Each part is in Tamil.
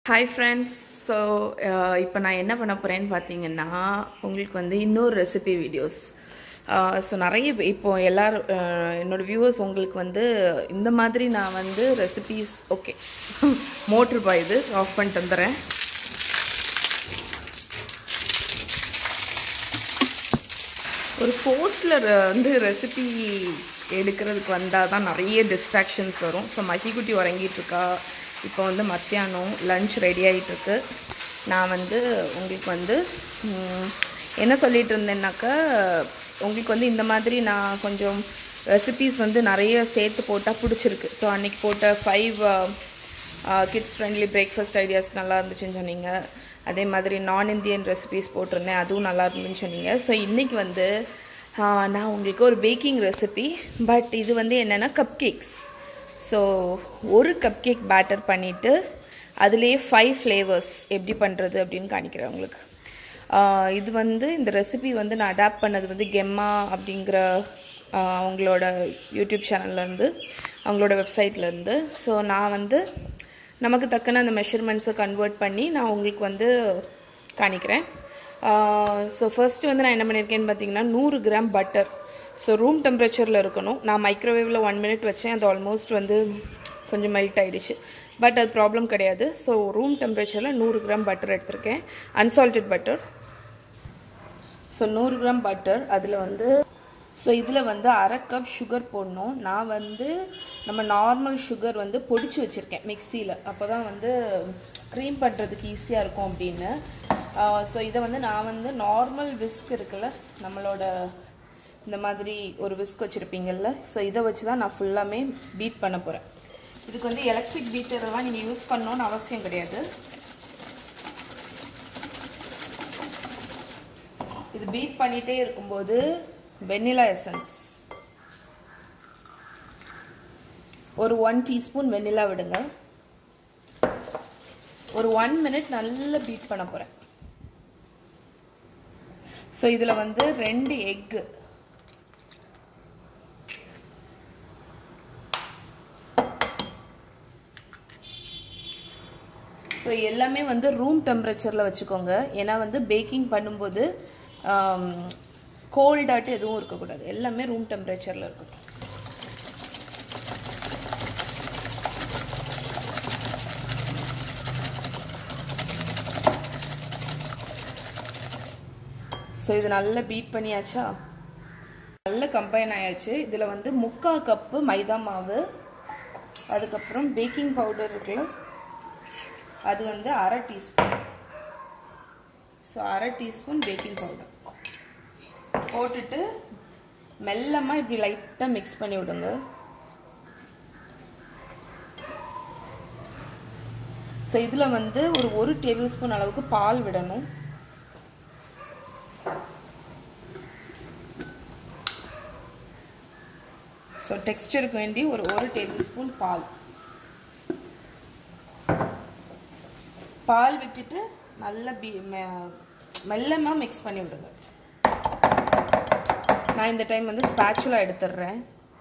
Hi friends, so இப்போ நான் என்ன பண்ண போறேன்னு பார்த்தீங்கன்னா உங்களுக்கு வந்து இன்னொரு ரெசிபி வீடியோஸ் ஸோ நிறைய இப்போ எல்லாரும் என்னோட வியூவர்ஸ் உங்களுக்கு வந்து இந்த மாதிரி நான் வந்து ரெசிபீஸ் ஓகே மோட்ரு பாயுது ஆஃப் பண்ணிட்டு வந்துடுறேன். ஒரு ஃபோர்ஸில் வந்து ரெசிபி எடுக்கிறதுக்கு வந்தால் தான் நிறைய டிஸ்ட்ராக்ஷன்ஸ் வரும். ஸோ மகிக்குட்டி உறங்கிட்டுருக்கா. இப்போ வந்து மத்தியானம் லன்ச் ரெடி ஆகிட்டுருக்கு. நான் வந்து உங்களுக்கு வந்து என்ன சொல்லிகிட்டு இருந்தேன்னாக்கா உங்களுக்கு வந்து இந்த மாதிரி நான் கொஞ்சம் ரெசிபீஸ் வந்து நிறைய சேர்த்து போட்டால் பிடிச்சிருக்கு. ஸோ அன்றைக்கி போட்ட 5 கிட்ஸ் ஃப்ரெண்ட்லி பிரேக்ஃபாஸ்ட் ஐடியாஸ் நல்லா இருந்துச்சுன்னு சொன்னீங்க. அதே மாதிரி நான் இந்தியன் ரெசிபீஸ் போட்டிருந்தேன், அதுவும் நல்லா இருந்துன்னு சொன்னீங்க. ஸோ இன்றைக்கி வந்து நான் உங்களுக்கு ஒரு பேக்கிங் ரெசிபி, பட் இது வந்து என்னென்னா கப் கேக்ஸ். ஸோ ஒரு கப் கேக் பேட்டர் பண்ணிவிட்டு அதுலேயே 5 ஃப்ளேவர்ஸ் எப்படி பண்ணுறது அப்படின்னு காணிக்கிறேன் உங்களுக்கு. இது வந்து இந்த ரெசிபி வந்து நான் அடாப்ட் பண்ணது வந்து கெம்மா அப்படிங்கிற அவங்களோட யூடியூப் சேனல்லேருந்து, அவங்களோட வெப்சைட்லேருந்து. ஸோ நான் வந்து நமக்கு தக்கன அந்த மெஷர்மெண்ட்ஸை கன்வெர்ட் பண்ணி நான் உங்களுக்கு வந்து காணிக்கிறேன். ஸோ ஃபர்ஸ்ட்டு வந்து நான் என்ன பண்ணியிருக்கேன்னு பார்த்தீங்கன்னா 100 கிராம் பட்டர். ஸோ ரூம் டெம்பரேச்சரில் இருக்கணும். நான் மைக்ரோவேவில் 1 மினிட் வச்சேன், அது ஆல்மோஸ்ட் வந்து கொஞ்சம் மெல்ட் ஆகிடுச்சு. பட் அது ப்ராப்ளம் கிடையாது. ஸோ ரூம் டெம்பரேச்சரில் 100 கிராம் பட்டர் எடுத்திருக்கேன், unsalted butter. So 100 gram butter, அதில் வந்து இதில் வந்து 1/2 கப் சுகர் போடணும். நான் வந்து நம்ம நார்மல் சுகர் வந்து பொடிச்சு வச்சுருக்கேன் மிக்சியில், அப்போ தான் வந்து க்ரீம் பண்ணுறதுக்கு ஈஸியாக இருக்கும் அப்படின்னு. ஸோ இதை வந்து நான் வந்து நார்மல் விஸ்க் இருக்குல்ல, நம்மளோட இந்த மாதிரி ஒரு விஸ்க் வச்சுருப்பீங்கள்ல, ஸோ இதை வச்சு தான் நான் ஃபுல்லாமே பீட் பண்ண போகிறேன். இதுக்கு வந்து எலக்ட்ரிக் பீட்டரெல்லாம் நீங்கள் யூஸ் பண்ணணுன்னு அவசியம் கிடையாது. இது பீட் பண்ணிகிட்டே இருக்கும்போது வெண்ணிலா எசன்ஸ் ஒரு 1 டீஸ்பூன் வெண்ணிலா விடுங்க. ஒரு 1 மினிட் நல்லா பீட் பண்ண போகிறேன். ஸோ இதில் வந்து 2 எக்கு, ஸோ எல்லாமே வந்து ரூம் டெம்பரேச்சரில் வச்சுக்கோங்க. ஏன்னா வந்து பேக்கிங் பண்ணும்போது கோல்டாட்டு எதுவும் இருக்கக்கூடாது, எல்லாமே ரூம் டெம்பரேச்சரில் இருக்கட்டும். ஸோ இது நல்லா பீட் பண்ணியாச்சா, நல்ல கம்பைன் ஆயாச்சு. இதில் வந்து 3/4 கப்பு மைதா மாவு, அதுக்கப்புறம் பேக்கிங் பவுடர் இருக்குல்ல, அது வந்து 1/2 teaspoon. So 1/2 teaspoon baking powder போட்டுட்டு மெல்லமாக இப்படி லைட்டாக மிக்ஸ் பண்ணி விடுங்க. ஸோ இதில் வந்து ஒரு 1 டேபிள் ஸ்பூன் அளவுக்கு பால் விடணும். ஸோ டெக்ஸ்டருக்கு வேண்டி ஒரு 1 டேபிள் ஸ்பூன் பால் விட்டுட்டு நல்லா மெல்லமாக மிக்ஸ் பண்ணி விடுங்க. நான் இந்த டைம் வந்து ஸ்பேச்சுலா எடுத்துடுறேன்.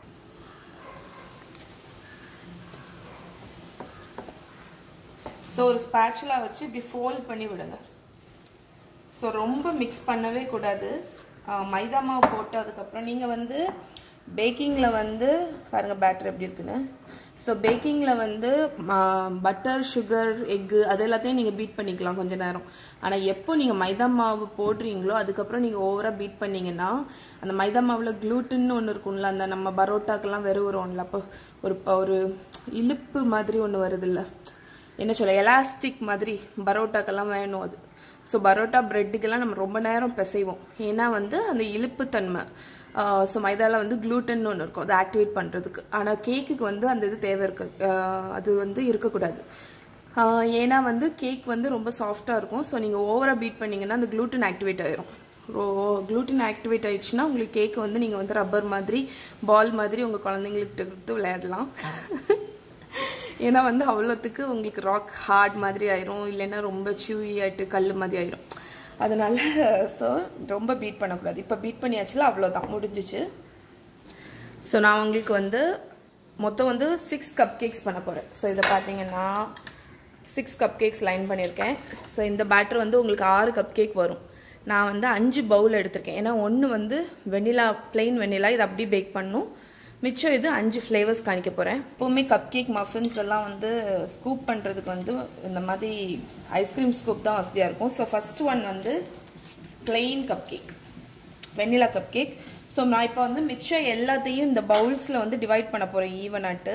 ஸோ ஒரு ஸ்பேச்சுலா வச்சு இப்படி ஃபோல்ட் பண்ணி விடுங்க. ஸோ ரொம்ப மிக்ஸ் பண்ணவே கூடாது. மைதா மாவு போட்டு அதுக்கப்புறம் நீங்கள் வந்து பேக்கிங்கில் வந்து பாருங்கள் பேட்டர் எப்படி இருக்குன்னு. ஸோ பேக்கிங்கில் வந்து பட்டர், சுகர், எக்கு அது எல்லாத்தையும் நீங்கள் பீட் பண்ணிக்கலாம் கொஞ்ச நேரம். ஆனால் எப்போ நீங்கள் மைதா மாவு போடுறீங்களோ அதுக்கப்புறம் நீங்கள் ஓவராக பீட் பண்ணிங்கன்னா அந்த மைதா மாவில் க்ளூட்டின்னு ஒன்று இருக்கும்ல, அந்த நம்ம பரோட்டாக்கெல்லாம் வரும்ல, அப்போ ஒரு இழுப்பு மாதிரி ஒன்று வருதில்ல, என்ன சொல்ல, எலாஸ்டிக் மாதிரி பரோட்டாக்கெல்லாம் வேணும் அது. ஸோ பரோட்டா ப்ரெட்டுக்கெல்லாம் நம்ம ரொம்ப நேரம் பிசைவோம், ஏன்னா வந்து அந்த இழுப்பு தன்மை. ஸோ மைதாவில் வந்து க்ளூட்டன் ஒன்று இருக்கும், அதை ஆக்டிவேட் பண்ணுறதுக்கு. ஆனால் கேக்குக்கு வந்து அந்த இது தேவை இருக்காது, அது வந்து இருக்கக்கூடாது. ஏன்னா வந்து கேக் வந்து ரொம்ப சாஃப்டாக இருக்கும். ஸோ நீங்கள் ஓவராக பீட் பண்ணிங்கன்னா அந்த க்ளூட்டன் ஆக்டிவேட் ஆகிரும். க்ளூட்டன் ஆக்டிவேட் ஆகிடுச்சுன்னா உங்களுக்கு கேக் வந்து நீங்கள் வந்து ரப்பர் மாதிரி, பால் மாதிரி உங்கள் குழந்தைங்களுக்கு எடுத்து விளையாடலாம். ஏன்னா வந்து அவ்வளோத்துக்கு உங்களுக்கு ராக் ஹார்ட் மாதிரி ஆயிரும், இல்லைன்னா ரொம்ப சியூயி ஆகிட்டு கல் மாதிரி ஆயிரும். அதனால ஸோ ரொம்ப பீட் பண்ணக்கூடாது. இப்போ பீட் பண்ணியாச்சுல, அவ்வளோதான், முடிஞ்சிச்சு. ஸோ நான் உங்களுக்கு வந்து மொத்தம் வந்து 6 கப் கேக்ஸ் பண்ண போகிறேன். ஸோ இதை பார்த்தீங்கன்னா 6 கப் கேக்ஸ் லைன் பண்ணியிருக்கேன். ஸோ இந்த பேட்டர் வந்து உங்களுக்கு 6 கப் கேக் வரும். நான் வந்து 5 பவுல் எடுத்திருக்கேன். ஏன்னா ஒன்று வந்து வெண்ணிலா, பிளெயின் வெண்ணிலா, இது அப்படியே பேக் பண்ணணும். மிச்சம் இது 5 ஃப்ளேவர்ஸ் காணிக்க போகிறேன். எப்போவுமே கப் கேக் மஃபின்ஸ் எல்லாம் வந்து ஸ்கூப் பண்ணுறதுக்கு வந்து இந்த மாதிரி ஐஸ்கிரீம் ஸ்கூப் தான் வசதியாக இருக்கும். ஸோ ஃபர்ஸ்ட் ஒன் வந்து plain cup cake, vanilla cup cake. So நான் இப்போ வந்து மிச்சம் எல்லாத்தையும் இந்த பவுல்ஸில் வந்து டிவைட் பண்ண போகிறேன் ஈவனாட்டு.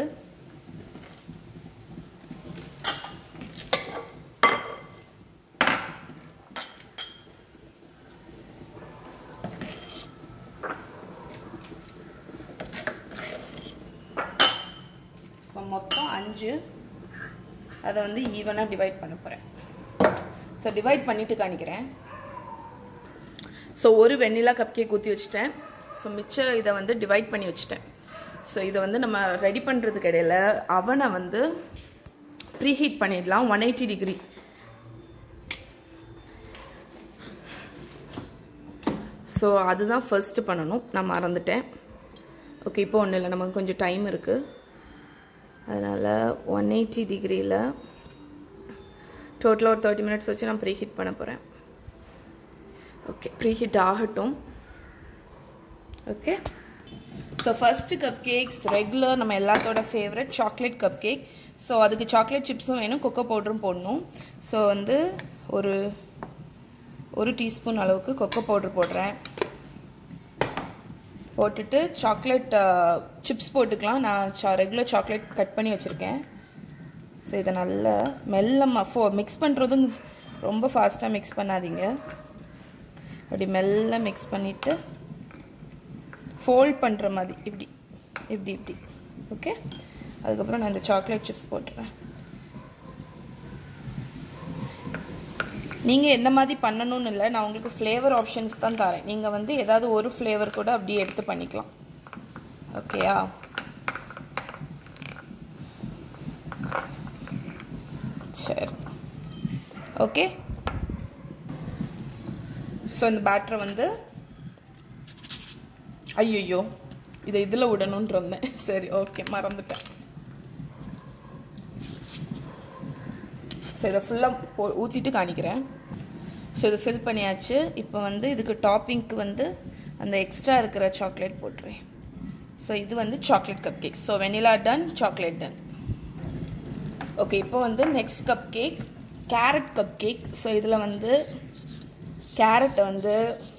ஸோ மொத்தம் 5, அதை வந்து ஈவனாக டிவைட் பண்ண போகிறேன். ஸோ டிவைட் பண்ணிவிட்டு காணிக்கிறேன். ஸோ ஒரு வெண்ணிலா கப் கேக் ஊற்றி வச்சுட்டேன். ஸோ மிச்சம் இதை வந்து டிவைட் பண்ணி வச்சுட்டேன். ஸோ இதை வந்து நம்ம ரெடி பண்ணுறதுக்கு இடையில அவனை வந்து ப்ரீஹீட் பண்ணிடலாம் 180 டிகிரி. ஸோ அதுதான் ஃபர்ஸ்ட்டு பண்ணணும், நான் மறந்துட்டேன். ஓகே, இப்போ ஒன்றும் இல்லை, நமக்கு கொஞ்சம் டைம் இருக்குது. அதனால் 180 டிகிரியில் டோட்டலாக ஒரு 30 மினிட்ஸ் வச்சு நான் ப்ரீஹீட் பண்ண போகிறேன். ஓகே, ப்ரீஹீட் ஆகட்டும். Okay, so first cup cakes regular நம்ம எல்லாத்தோட favourite chocolate cup cake. So அதுக்கு சாக்லேட் சிப்ஸும் வேணும், கொக்கோ பவுடரும் போடணும். ஸோ வந்து ஒரு டீஸ்பூன் அளவுக்கு கொக்கோ பவுடர் போடுறேன். போட்டுட்டு சாக்லேட் சிப்ஸ் போட்டுக்கலாம். நான் ரெகுலர் சாக்லேட் கட் பண்ணி வச்சுருக்கேன். ஸோ இதை நல்லா மெல்ல மிக்ஸ் பண்ணுறதும் ரொம்ப ஃபாஸ்ட்டாக மிக்ஸ் பண்ணாதீங்க. அப்படி மெல்ல மிக்ஸ் பண்ணிவிட்டு ஃபோல்ட் பண்ணுற மாதிரி இப்படி இப்படி இப்படி. ஓகே, அதுக்கப்புறம் நான் இந்த சாக்லேட் சிப்ஸ் போட்டுறேன். நீங்கள் என்ன மாதிரி பண்ணணும்னு இல்லை, நான் உங்களுக்கு ஃப்ளேவர் ஆப்ஷன்ஸ் தான் தரேன். நீங்கள் வந்து ஏதாவது ஒரு ஃப்ளேவர் கூட அப்படியே எடுத்து பண்ணிக்கலாம். ஓகேயா? சரி, ஓகே. ஸோ இந்த பேட்டரை வந்து ஐயோ இதை இதில் விடணும்னு இருந்தேன். சரி, ஓகே, மறந்துட்டேன். ஸோ இதை ஃபுல்லாக ஊற்றிட்டு காணிக்கிறேன். ஸோ இதை ஃபில் பண்ணியாச்சு. இப்போ வந்து இதுக்கு டாப்பிங்க்கு வந்து அந்த எக்ஸ்ட்ரா இருக்கிற சாக்லேட் போட்டுறேன். ஸோ இது வந்து chocolate cup cake. So vanilla done, chocolate done. Okay, இப்போ வந்து next cup cake carrot cup cake. So இதில் வந்து கேரட்டை வந்து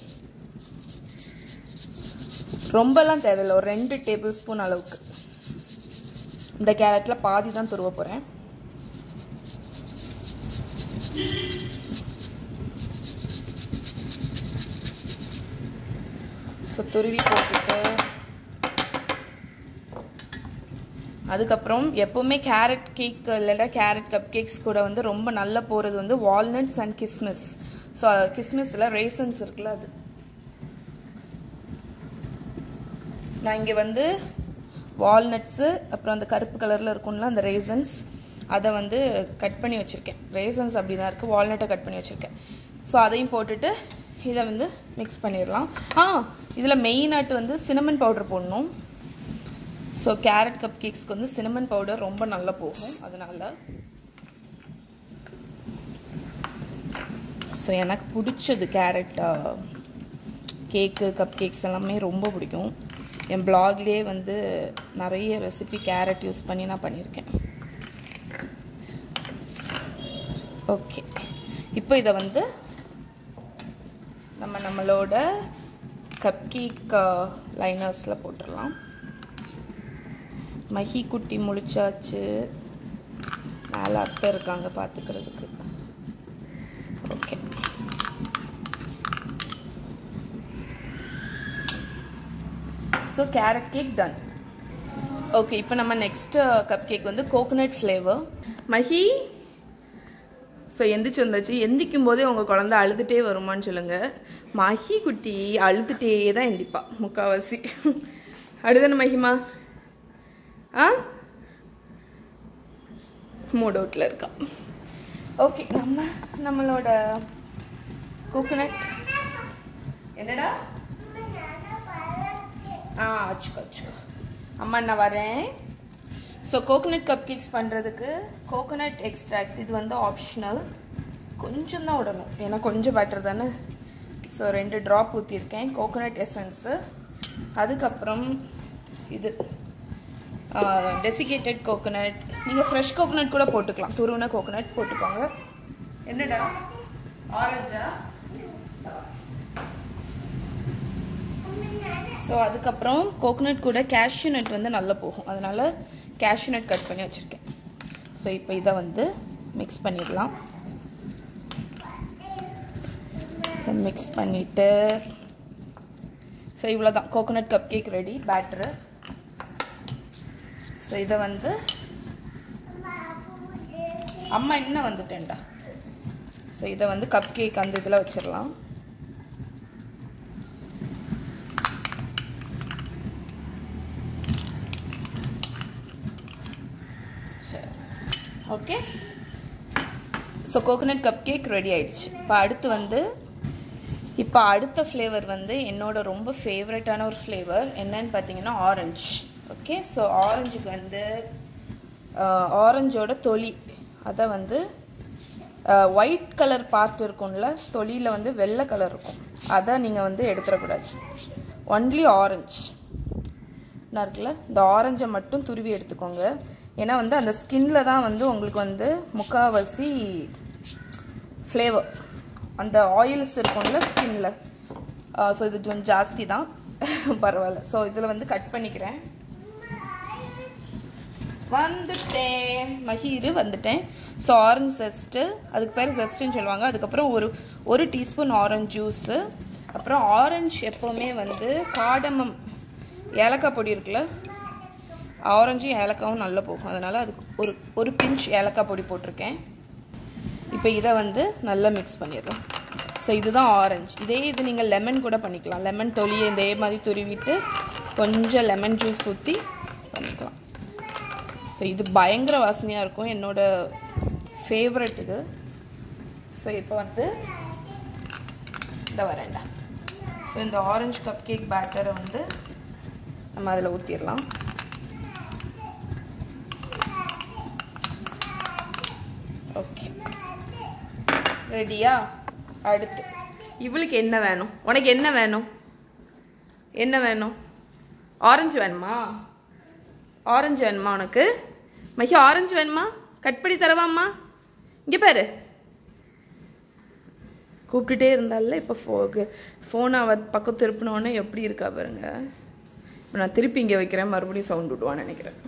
ரொம்பலாம் தேவையில்லை, ஒரு 2 டேபிள் ஸ்பூன் அளவுக்கு. இந்த கேரட்டில் பாதி தான் துருவ போகிறேன். ஸோ துருவி போட்டுட்டு அதுக்கப்புறம் எப்போவுமே கேரட் கேக் இல்லைன்னா கேரட் கப் கேக்ஸ் கூட வந்து ரொம்ப நல்லா போகிறது வந்து வால்நட்ஸ் அண்ட் கிஸ்மிஸ். ஸோ கிஸ்மிஸில் ரேசன்ஸ் இருக்குல்ல, அது நான் இங்கே வந்து வால்நட்ஸு, அப்புறம் அந்த கருப்பு கலரில் இருக்கும்ல அந்த ரேசன்ஸ், அதை வந்து கட் பண்ணி வச்சுருக்கேன். ரேசன்ஸ் அப்படி தான் இருக்குது, வால்நட்டை கட் பண்ணி வச்சுருக்கேன். ஸோ அதையும் போட்டுட்டு இதை வந்து மிக்ஸ் பண்ணிடலாம். இதில் மெயினாட்டு வந்து சினமன் பவுடர் போடணும். ஸோ கேரட் கப் கேக்ஸ்க்கு வந்து சினமன் பவுடர் ரொம்ப நல்லா போகும், அதனால. ஸோ எனக்கு பிடிச்சது கேரட் கேக்கு, கப் கேக்ஸ் எல்லாமே ரொம்ப பிடிக்கும். என் பிளாக்லேயே வந்து நிறைய ரெசிபி கேரட் யூஸ் பண்ணி நான் பண்ணியிருக்கேன். ஓகே, இப்போ இதை வந்து நம்மளோட கப் கேக் லைனர்ஸில் போட்டுடலாம். மஹி குட்டி முழிச்சாச்சு, மேலே அத்தை இருக்காங்க பார்த்துக்கிறதுக்கு. Okay, so carrot cake done. Okay, இப்போ நம்ம நெக்ஸ்ட் கப் கேக் வந்து கோகோனட் ஃப்ளேவர். மஹி ஸோ எந்திரிச்சு வந்தாச்சு. எந்திக்கும் போதே உங்கள் குழந்தை அழுதுகிட்டே வருமானு சொல்லுங்கள். மஹி குட்டி அழுதுகிட்டே தான் எந்திப்பா முக்கால்வாசி. அடுதானே மஹிமா? மூட் அவுட்டில் இருக்கா. ஓகே, நம்மளோட கோகோனட் என்னடா? அச்சுக்கோ அம்மா நான் வரேன். ஸோ கோகோனட் கப் கேக்ஸ் பண்ணுறதுக்கு கோகோனட் எக்ஸ்ட்ராக்ட் இது வந்து ஆப்ஷனல். கொஞ்சம் தான் விடணும், ஏன்னா கொஞ்சம் பேட்டர் தானே. ஸோ 2 ட்ராப் ஊற்றிருக்கேன் கோகோனட் எசன்ஸு. அதுக்கப்புறம் இது டெசிகேட்டட் கோகோனட். நீங்கள் ஃப்ரெஷ் கோகோனட் கூட போட்டுக்கலாம், துருவின கோகோனட் போட்டுக்கோங்க. என்னடா ஆரஞ்சா? ஸோ அதுக்கப்புறம் கோகோனட் கூட கேஷ்யூ நட் வந்து நல்லா போகும், அதனால் கேஷ்யூ நட் கட் பண்ணி வச்சுருக்கேன். ஸோ இப்போ இதை வந்து மிக்ஸ் பண்ணிடலாம். மிக்ஸ் பண்ணிவிட்டு ஸோ இவ்வளோ தான் coconut cup cake ready batter. So இதை வந்து அம்மா இன்னும் வந்துட்டேன்டா. ஸோ இதை வந்து கப் கேக் அந்த இதில் வச்சிடலாம். Okay, so coconut cup cake ready ஆயிடுச்சு. இப்போ அடுத்த ஃப்ளேவர் வந்து என்னோட ரொம்ப ஃபேவரட்டான ஒரு ஃப்ளேவர் என்னன்னு பார்த்தீங்கன்னா ஆரஞ்சு. ஓகே, ஸோ ஆரஞ்சுக்கு வந்து ஆரஞ்சோட தொலி, அதை வந்து ஒயிட் கலர் பார்ட் இருக்கும்ல, தொலியில் வந்து வெள்ளை கலர் இருக்கும், அதை நீங்கள் வந்து எடுத்துடக்கூடாது. ஒன்லி ஆரஞ்சு என்ன இருக்குல்ல, இந்த ஆரஞ்சை மட்டும் துருவி எடுத்துக்கோங்க. ஏன்னா வந்து அந்த ஸ்கின்ல தான் வந்து உங்களுக்கு வந்து முக்கால்வாசி ஃப்ளேவர், அந்த ஆயில்ஸ் இருக்கும்ல ஸ்கின்ல. ஸோ இது கொஞ்சம் ஜாஸ்தி தான், பரவாயில்ல. ஸோ இதில் வந்து கட் பண்ணிக்கிறேன். வந்துட்டேன் மஹீரு, வந்துட்டேன். ஸோ ஆரஞ்சு ஜெஸ்ட்டு, அதுக்கு பேர் ஜெஸ்ட்டுன்னு சொல்லுவாங்க. அதுக்கப்புறம் ஒரு டீஸ்பூன் ஆரஞ்சு ஜூஸு. அப்புறம் ஆரஞ்சு எப்போவுமே வந்து காடமம் ஏலக்காய் பொடி இருக்குல்ல, ஆரஞ்சும் ஏலக்காவும் நல்லா போகும், அதனால் அதுக்கு ஒரு பிஞ்ச் ஏலக்காய் பொடி போட்டிருக்கேன். இப்போ இதை வந்து நல்லா மிக்ஸ் பண்ணிடுறோம். ஸோ இதுதான் ஆரஞ்சு. இது நீங்கள் லெமன் கூட பண்ணிக்கலாம். லெமன் தொலியை இதே மாதிரி துருவிட்டு கொஞ்சம் லெமன் ஜூஸ் ஊற்றி பண்ணிக்கலாம். ஸோ இது பயங்கர வாசனையாக இருக்கும், என்னோட ஃபேவரட் இது. ஸோ இப்போ வந்து இந்த வரேன்டா. ஸோ இந்த ஆரஞ்சு கப் கேக் பேட்டரை வந்து நம்ம அதில் ஊற்றிடலாம். ஓகே, ரெடியா? அடுத்து இவளுக்கு என்ன வேணும்? உனக்கு என்ன வேணும்? என்ன வேணும்? ஆரஞ்சு வேணுமா? ஆரஞ்சு வேணுமா உனக்கு? மஹி ஆரஞ்சு வேணுமா? கட் பண்ணி தரவாம்மா? இங்கே பாரு, கூப்பிட்டுட்டே இருந்தால. இப்போ ஃபோனை பக்கம் திருப்பினோடனே எப்படி இருக்கா பாருங்க. இப்போ நான் திருப்பி இங்கே வைக்கிறேன், மறுபடியும் சவுண்ட் விடுவான்னு நினைக்கிறேன்.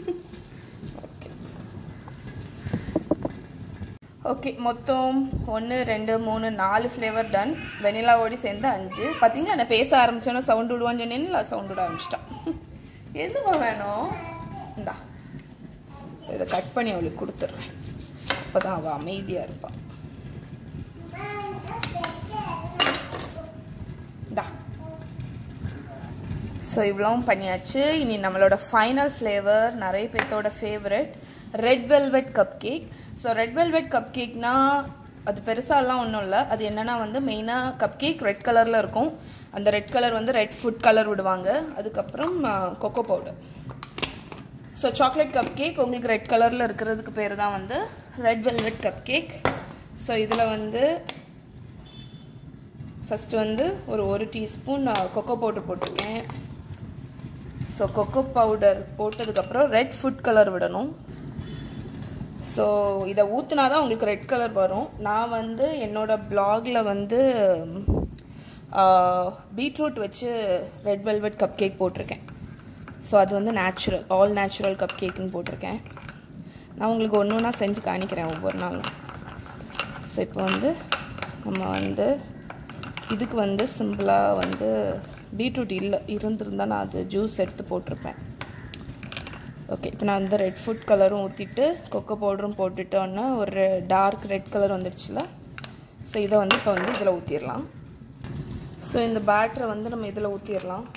ஓகே, மொத்தம் 1 2 3 4 ஃப்ளேவர் டன். வெனிலாவோடு சேர்ந்து 5. பார்த்தீங்களா, நான் பேச ஆரம்பித்தோன்னா சவுண்ட் விடுவான்னு சொன்னேன்னு சவுண்ட் விட ஆரம்பிச்சிட்டான். எதுவா வேணும்? இந்தா. ஸோ இதை கட் பண்ணி அவளுக்கு கொடுத்துட்றேன், அப்போ தான் அவள் அமைதியாக இருப்பாள். இந்தா. ஸோ இவ்வளவும் பண்ணியாச்சு. இனி நம்மளோட ஃபைனல் ஃப்ளேவர், நிறைய பேர்த்தோட favourite, red velvet cup cake. So red velvet cup கேக்னா அது பெருசாலாம் ஒன்றும் இல்லை. அது என்னென்னா வந்து மெயினாக கப் கேக் ரெட் கலரில் இருக்கும். அந்த ரெட் கலர் வந்து ரெட் ஃபுட் கலர் விடுவாங்க. அதுக்கப்புறம் cocoa powder. So chocolate cup cake உங்களுக்கு ரெட் கலரில் இருக்கிறதுக்கு பேர் தான் வந்து red velvet cup cake. So இதில் வந்து ஃபஸ்ட்டு வந்து ஒரு டீஸ்பூன் கொக்கோ பவுடர் போட்டிருக்கேன். ஸோ கொக்கோ பவுடர் போட்டதுக்கப்புறம் ரெட் ஃபுட் கலர் விடணும். ஸோ இதை ஊற்றினா தான் உங்களுக்கு ரெட் கலர் வரும். நான் வந்து என்னோடய பிளாகில் வந்து பீட்ரூட் வச்சு ரெட் வெல்வெட் கப் கேக் போட்டிருக்கேன். ஸோ அது வந்து நேச்சுரல், ஆல் நேச்சுரல் கப் கேக்குன்னு போட்டிருக்கேன். நான் உங்களுக்கு ஒன்று ஒன்றா செஞ்சு காணிக்கிறேன் ஒவ்வொரு நாளும். ஸோ இப்போ வந்து நம்ம வந்து இதுக்கு வந்து சிம்பிளாக வந்து பீட்ரூட் இருந்திருந்தால் நான் அது ஜூஸ் எடுத்து போட்டிருப்பேன். ஓகே, இப்போ நான் வந்து ரெட் ஃபுட் கலரும் ஊற்றிட்டு கொக்கோ பவுடரும் போட்டுட்டோன்னா ஒரு டார்க் ரெட் கலர் வந்துடுச்சுல. ஸோ இதை வந்து இப்போ வந்து இதில் ஊற்றிடலாம். ஸோ இந்த பேட்டரை வந்து நம்ம இதில் ஊற்றிடலாம்.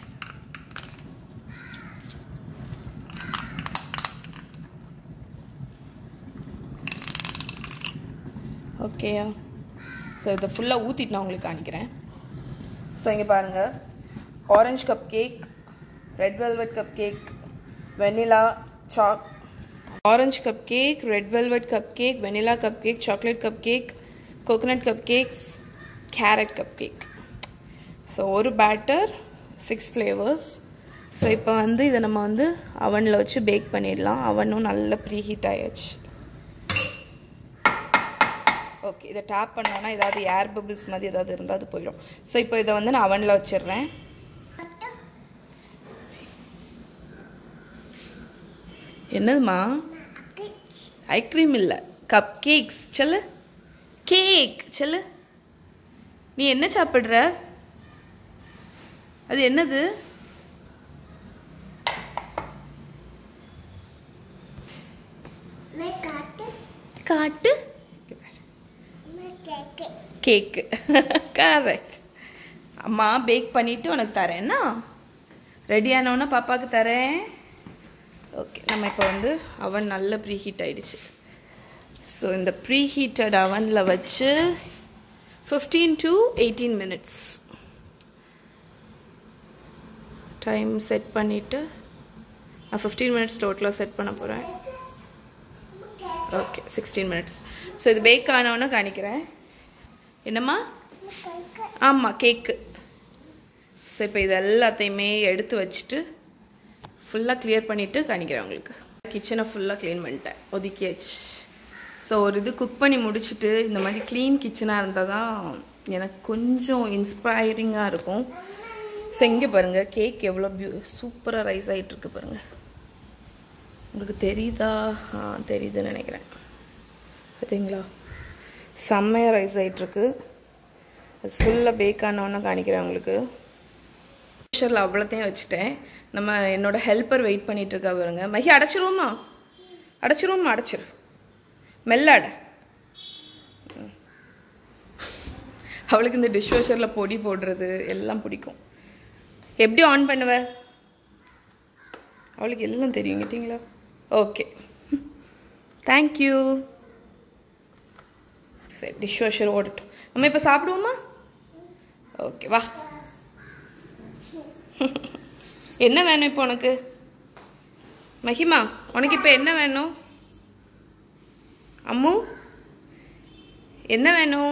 ஓகேயா? ஸோ இதை ஃபுல்லாக ஊற்றிட்டு நான் உங்களுக்கு காணிக்கிறேன். ஸோ இங்கே பாருங்கள், orange cup cake, red velvet cup cake, vanilla orange cup cake, red velvet cup cake, vanilla cup cake, chocolate cup cake, coconut cup cakes, carrot cup cake. So ஒரு பேட்டர் 6 ஃப்ளேவர்ஸ். ஸோ இப்போ வந்து இதை நம்ம வந்து அவனில் வச்சு பேக் பண்ணிடலாம். அவனும் நல்ல ப்ரீ ஹீட் ஆயாச்சு. ஓகே, இதை டேப் பண்ணோன்னா ஏதாவது ஏர் பபிள்ஸ் மாதிரி ஏதாவது இருந்தால் அது போயிடும். ஸோ இப்போ இதை வந்து நான் அவனில் வச்சிடுறேன். என்னதுமா? ஐஸ்கிரீம் இல்லை, கப் கேக்ஸ். சொல்லு கேக். சொல்லு, நீ என்ன சாப்பிட்ற? அது என்னது? காட்டு. கேக்கு. கரெக்ட். அம்மா பேக் பண்ணிட்டு உனக்கு தரேன்னா, ரெடி ஆனோன்னா பாப்பாவுக்கு தரேன். ஓகே, நம்ம இப்போ வந்து அவன் நல்ல ப்ரீ ஹீட் ஆயிடுச்சு. ஸோ இந்த ப்ரீ ஹீட்டட் அவனில் வச்சு 15 to 18 minutes டைம் செட் பண்ணிவிட்டு நான் 15 minutes டோட்டலாக செட் பண்ண போகிறேன். Okay, 16 minutes. ஸோ இது பேக் ஆனோன்னு காணிக்கிறேன். என்னம்மா? ஆமாம், கேக்கு. ஸோ இப்போ இது எல்லாத்தையுமே எடுத்து வச்சுட்டு ஃபுல்லாக கிளியர் பண்ணிவிட்டு காணிக்கிறேன் உங்களுக்கு. கிச்சனை ஃபுல்லாக க்ளீன் பண்ணிட்டேன், ஒதுக்கியாச்சு. ஸோ ஒரு இது குக் பண்ணி முடிச்சுட்டு இந்த மாதிரி க்ளீன் கிச்சனாக இருந்தால் தான் எனக்கு கொஞ்சம் இன்ஸ்பைரிங்காக இருக்கும். ஸோ இங்கே பாருங்கள், கேக் எவ்வளோ சூப்பராக ரைஸ் ஆகிட்டுருக்கு பாருங்கள். உங்களுக்கு தெரியுதா? தெரியுதுன்னு நினைக்கிறேன். பார்த்தீங்களா, செம்மையாக ரைஸ் ஆகிட்டுருக்கு. அது ஃபுல்லாக பேக் ஆனோன்னு காணிக்கிறேன் உங்களுக்கு. ப்ரெஷரில் அவ்வளோத்தையும் வச்சுட்டேன். நம்ம என்னோடய ஹெல்ப்பர் வெயிட் பண்ணிகிட்ருக்கா பாருங்க. மகி அடைச்சிருவோமா? அடைச்சிருவோமா? அடைச்சிரு, மெல்ல அடை. அவளுக்கு இந்த டிஷ் வாஷரில் பொடி போடுறது எல்லாம் பிடிக்கும். எப்படி ஆன் பண்ணுவ? அவளுக்கு எல்லாம் தெரியும். கேட்டிங்களா? Okay, thank you. சரி, டிஷ் வாஷர் ஓடட்டும். நம்ம இப்போ சாப்பிடுவோமா? ஓகே, வா. என்ன வேணும் இப்போ உனக்கு? மகிமா, உனக்கு இப்போ என்ன வேணும்? அம்மு, என்ன வேணும்?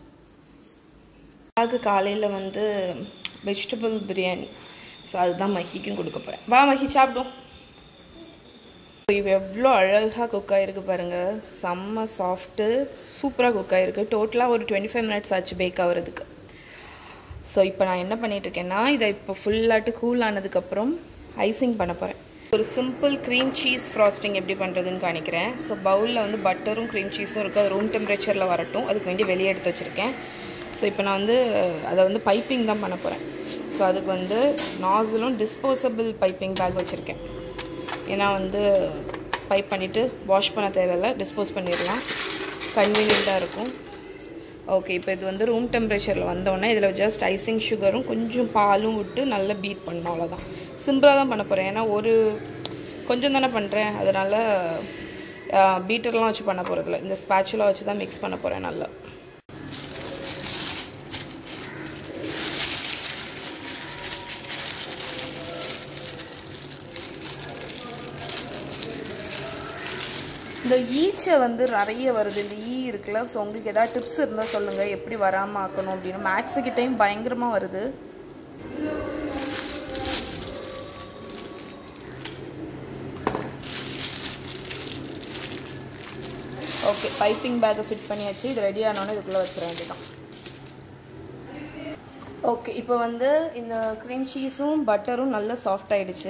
காலையில் வந்து வெஜிடபிள் பிரியாணி. ஸோ அதுதான் மகிக்கும் கொடுக்க போகிறேன். வா மகி, சாப்பிடும். இது எவ்வளோ அழகாக குக் ஆகிருக்கு பாருங்கள். செம்ம சாஃப்ட்டு, சூப்பராக குக் ஆகிருக்கு. டோட்டலாக ஒரு 25 minutes ஆச்சு பேக் ஆகிறதுக்கு. ஸோ இப்போ நான் என்ன பண்ணிகிட்ருக்கேன்னா, இதை இப்போ ஃபுல்லாட்டு கூல் ஆனதுக்கப்புறம் ஐசிங் பண்ண போகிறேன். ஒரு சிம்பிள் க்ரீம் சீஸ் ஃப்ராஸ்டிங் எப்படி பண்ணுறதுன்னு காணிக்கிறேன். ஸோ பவுலில் வந்து பட்டரும் க்ரீம் சீஸும் இருக்குது. அது ரூம் டெம்பரேச்சரில் வரட்டும், அதுக்கு வேண்டி வெளியே எடுத்து வச்சுருக்கேன். ஸோ இப்போ நான் வந்து அதை வந்து பைப்பிங் தான் பண்ண போகிறேன். ஸோ அதுக்கு வந்து நாசிலும் டிஸ்போசபிள் பைப்பிங் பேக் வச்சுருக்கேன். ஏன்னா வந்து பைப் பண்ணிவிட்டு வாஷ் பண்ண தேவையில்லை, டிஸ்போஸ் பண்ணிடலாம், கன்வீனியண்ட்டாக இருக்கும். ஓகே, இப்போ இது வந்து ரூம் டெம்பரேச்சரில் வந்தோடனே இதில் ஜஸ்ட் ஐசிங் சுகரும் கொஞ்சம் பாலும் விட்டு நல்லா பீட் பண்ணணும். அவ்வளோதான், சிம்பிளாக தான் பண்ண போகிறேன். ஏன்னா ஒரு கொஞ்சம் தானே பண்ணுறேன், அதனால் பீட்டர்லாம் வச்சு பண்ண போகிறதில்ல. இந்த ஸ்பேச்சுலாம் வச்சு தான் மிக்ஸ் பண்ண போகிறேன் நல்லா. இந்த ஈச்சை வந்து நிறைய வருது, இந்த ஈ இருக்குல்ல. ஸோ உங்களுக்கு எதாவது டிப்ஸ் இருந்தால் சொல்லுங்கள், எப்படி வராமல் ஆக்கணும் அப்படின்னு. மேக்ஸுக்கிட்டையும் பயங்கரமாக வருது. ஓகே, பைப்பிங் பேக்கை ஃபிட் பண்ணியாச்சு. இது ரெடி ஆனோன்னு இதுக்குள்ளே வச்சிட வேண்டியதான். ஓகே, இப்போ வந்து இந்த க்ரீம் சீஸும் பட்டரும் நல்லா சாஃப்ட் ஆகிடுச்சு.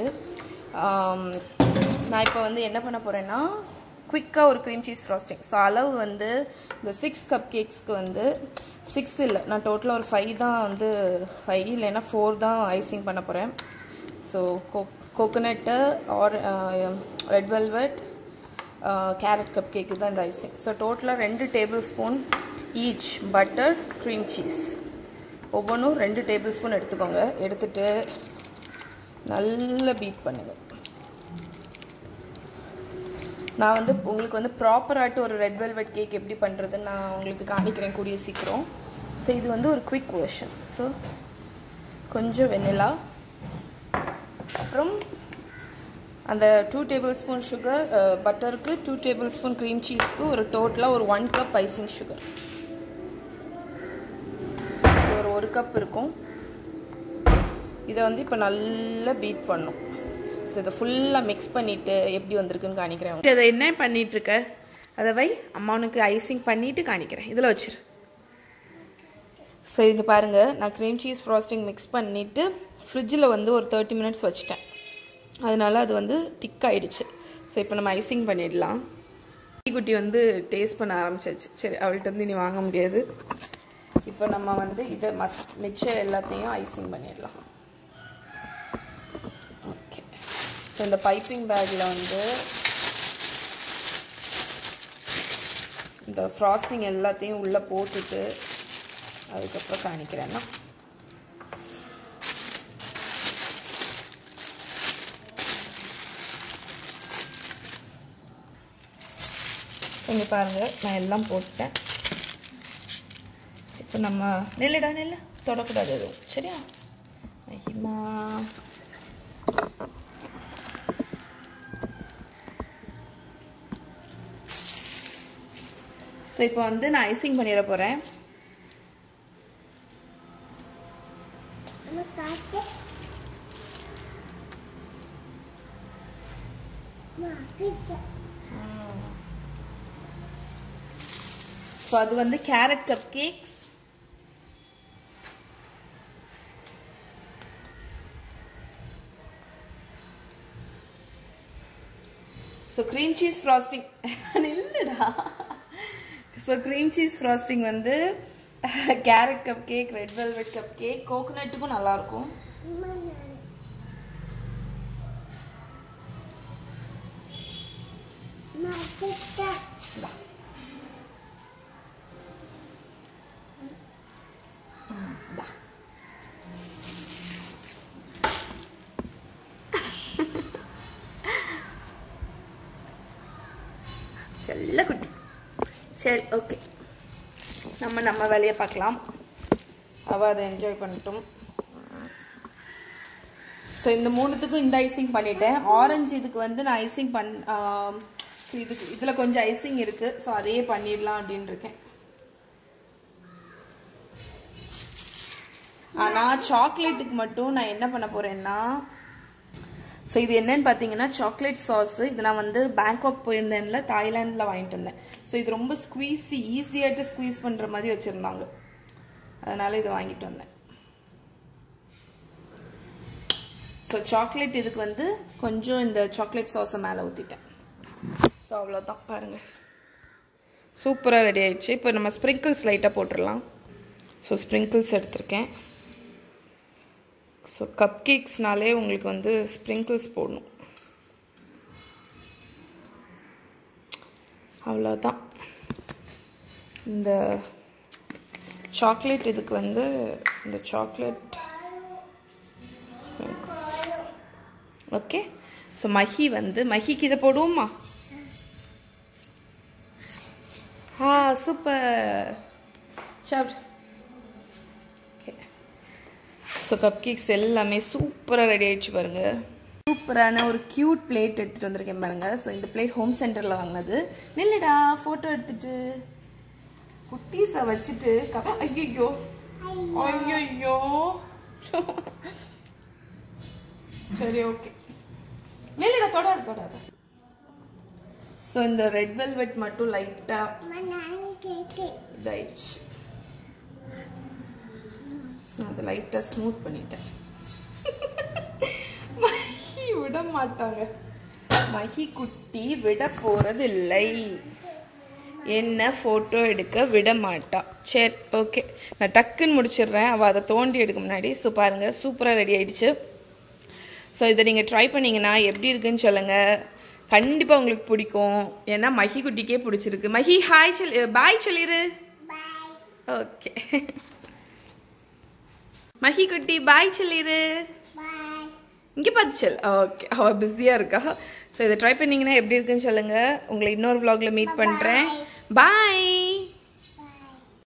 நான் இப்போ வந்து என்ன பண்ண போகிறேன்னா, குவிக்காக ஒரு க்ரீம் சீஸ் ஃப்ராஸ்டிங். ஸோ அளவு வந்து இந்த 6 கப் கேக்ஸ்க்கு வந்து 6 இல்லை, நான் டோட்டலாக ஒரு 5 தான் வந்து 5 இல்லைன்னா 4 தான் ஐசிங் பண்ண போகிறேன். So coconut or red velvet carrot cup cake தான் ஐசிங். ஸோ டோட்டலாக 2 tablespoon each butter cream cheese ஒவ்வொன்றும் 2 டேபிள்ஸ்பூன் எடுத்துக்கோங்க. எடுத்துகிட்டு நல்லா பீட் பண்ணுங்கள். நான் வந்து உங்களுக்கு வந்து ப்ராப்பராகிட்டு ஒரு ரெட் வெல்வெட் கேக் எப்படி பண்ணுறதுன்னு நான் உங்களுக்கு காணிக்கிறேன் கூடிய சீக்கிரம். ஸோ இது வந்து ஒரு குவிக் வெர்ஷன். ஸோ கொஞ்சம் வெனிலா, அப்புறம் அந்த 2 டேபிள்ஸ்பூன் சுகர் பட்டருக்கு 2 டேபிள்ஸ்பூன் க்ரீம் சீஸ்க்கு ஒரு டோட்டலாக ஒரு 1 கப் ஐசிங் சுகர். ஒரு 1 கப் இருக்கும். இதை வந்து இப்போ நல்லா பீட் பண்ணும். ஸோ இதை ஃபுல்லாக மிக்ஸ் பண்ணிவிட்டு எப்படி வந்திருக்குன்னு காணிக்கிறேன். அதை என்ன பண்ணிகிட்ருக்க? அதை வை, அம்மாவுக்கு ஐசிங் பண்ணிவிட்டு காணிக்கிறேன். இதில் வச்சிரு. ஸோ இது பாருங்கள், நான் க்ரீம் சீஸ் ஃப்ராஸ்டிங் மிக்ஸ் பண்ணிவிட்டு ஃப்ரிட்ஜில் வந்து ஒரு 30 மினிட்ஸ் வச்சுட்டேன். அதனால் அது வந்து திக்காயிடுச்சு. ஸோ இப்போ நம்ம ஐசிங் பண்ணிடலாம். குட்டி வந்து டேஸ்ட் பண்ண ஆரம்பிச்சிச்சு. சரி, அவள்கிட்ட வந்து இனி வாங்க முடியாது. இப்போ நம்ம வந்து இதை மிச்சம் எல்லாத்தையும் ஐசிங் பண்ணிடலாம். ஓகே. ஸோ இந்த பைப்பிங் பேக்கில் வந்து இந்த ஃப்ராஸ்டிங் எல்லாத்தையும் உள்ளே போட்டுட்டு அதுக்கப்புறம் காணிக்கிறேன்னா இங்கே பாருங்கள், நான் எல்லாம் போட்டேன். இப்போ நம்ம நெல்லுடா நெல் தொடக்கூடாது எதுவும், சரியா? மகிமா ஸோ இப்போ வந்து நான் ஐசிங் பண்ணிட போகிறேன். ஸோ அது வந்து carrot cup cakes. So cream cheese frosting இல்லைடா. ஸோ க்ரீம் சீஸ் ஃப்ராஸ்டிங் வந்து carrot cup cake, red velvet cup cake, கோகோனட்டுக்கும் நல்லாயிருக்கும். செல்ல குட்டி. சரி, ஓகே, நம்ம வேலையை பார்க்கலாம். அவள் அதை என்ஜாய் பண்ணிட்டோம். ஸோ இந்த 3த்துக்கும் இந்த ஐசிங் பண்ணிட்டேன். ஆரஞ்சு இதுக்கு வந்து நான் ஐசிங் இதில் கொஞ்சம் ஐசிங் இருக்குது. ஸோ அதையே பண்ணிடலாம் அப்படின்னு இருக்கேன். ஆனால் சாக்லேட்டுக்கு மட்டும் நான் என்ன பண்ண போகிறேன்னா, ஸோ இது என்னன்னு பார்த்தீங்கன்னா சாக்லேட் சாஸு. இது நான் வந்து பேங்காக் போயிருந்தேன்ல, தாய்லாண்டில் வாங்கிட்டு வந்தேன். ஸோ இது ரொம்ப ஸ்குவீஸி, ஈஸியாகிட்டு ஸ்குவீஸ் பண்ணுற மாதிரி வச்சுருந்தாங்க. அதனால் இது வாங்கிட்டு வந்தேன். ஸோ சாக்லேட் இதுக்கு வந்து கொஞ்சம் இந்த சாக்லேட் சாஸை மேலே ஊற்றிட்டேன். ஸோ அவ்வளோதான், பாருங்கள், சூப்பராக ரெடி ஆயிடுச்சு. இப்போ நம்ம ஸ்ப்ரிங்கிள்ஸ் லைட்டாக போட்டுடலாம். ஸோ ஸ்ப்ரிங்கிள்ஸ் எடுத்திருக்கேன். ஸோ கப் கேக்ஸ்னாலே உங்களுக்கு வந்து ஸ்ப்ரிங்கிள்ஸ் போடணும். அவ்வளோதான். இந்த சாக்லேட் இதுக்கு வந்து இந்த சாக்லேட் ஓகே. ஸோ மஹிக்கு இதை போடுவோமா? சூப்பர். சாப்பிடு. ஸோ கப் கேக்ஸ் எல்லாமே சூப்பராக ரெடி ஆகிடுச்சு பாருங்கள். சூப்பரான ஒரு க்யூட் பிளேட் எடுத்துகிட்டு வந்திருக்கேன் பாருங்கள். ஸோ இந்த பிளேட் ஹோம் சென்டரில் வாங்கினது. நில்லுடா, ஃபோட்டோ எடுத்துட்டு குட்டீஸை வச்சுட்டு ஐயோ ஐயோ. சரி, ஓகே, நில்லுடா, தொடாத. ஸோ இந்த ரெட் வெல்வெட் மட்டும் லைட்டாக இதாயிடுச்சு. நான் அதை லைட்டாக ஸ்மூத் பண்ணிட்டேன். மஹி விட மாட்டாங்க. மஹி குட்டி விட போகிறது இல்லை. என்ன ஃபோட்டோ எடுக்க விட மாட்டா. சரி, ஓகே, நான் டக்குன்னு முடிச்சிடுறேன். அவள் அதை தோண்டி எடுக்க முன்னாடி. ஸோ பாருங்கள், சூப்பராக ரெடி ஆகிடுச்சு. ஸோ இதை நீங்கள் ட்ரை பண்ணிங்கன்னா எப்படி இருக்குன்னு சொல்லுங்கள். கண்டிப்பாக உங்களுக்கு பிடிக்கும். ஏன்னா மஹி குட்டிக்கே பிடிச்சிருக்கு. மஹி ஹாய் பாய் சொல்லிடு. ஓகே, மஹி குட்டி பாய் சொல்லிடு. இங்கே பார்த்து சொல். ஓகே, அவள் பிஸியாக இருக்கா. ஸோ இதை ட்ரை பண்ணிங்கன்னா எப்படி இருக்குன்னு சொல்லுங்கள். உங்களை இன்னொரு vlogல மீட் பண்ணுறேன். பாய்.